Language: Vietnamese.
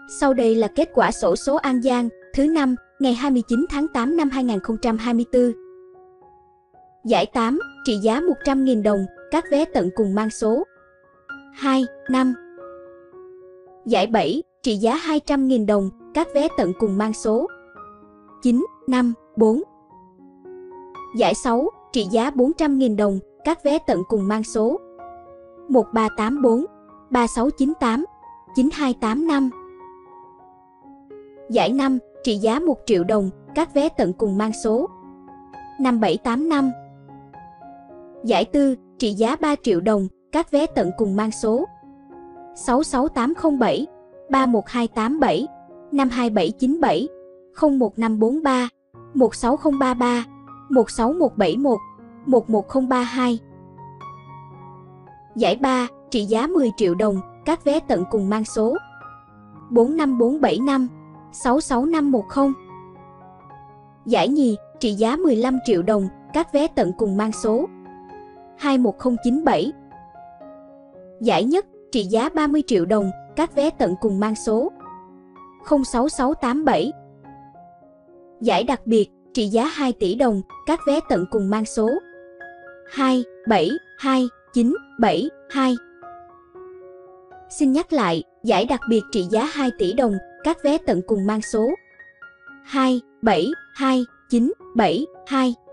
Sau đây là kết quả xổ số An Giang thứ 5 ngày 29 tháng 8 năm 2024. Giải 8, trị giá 100.000 đồng, các vé tận cùng mang số 2, 5. Giải 7, trị giá 200.000 đồng, các vé tận cùng mang số 9, 5, 4. Giải 6, trị giá 400.000 đồng, các vé tận cùng mang số 1384, 3698, 9285. Giải 5, trị giá 1 triệu đồng, các vé tận cùng mang số 5785. Giải 4, trị giá 3 triệu đồng, các vé tận cùng mang số 66807, 31287, 52797, 01543, 16033, 16171, 11032. Giải 3, trị giá 10 triệu đồng, các vé tận cùng mang số 45475, 66510. Giải nhì, trị giá 15 triệu đồng, các vé tận cùng mang số 21097. Giải nhất, trị giá 30 triệu đồng, các vé tận cùng mang số 06687. Giải đặc biệt, trị giá 2 tỷ đồng, các vé tận cùng mang số 272972. Xin nhắc lại, giải đặc biệt trị giá 2 tỷ đồng, các vé tận cùng mang số 272972.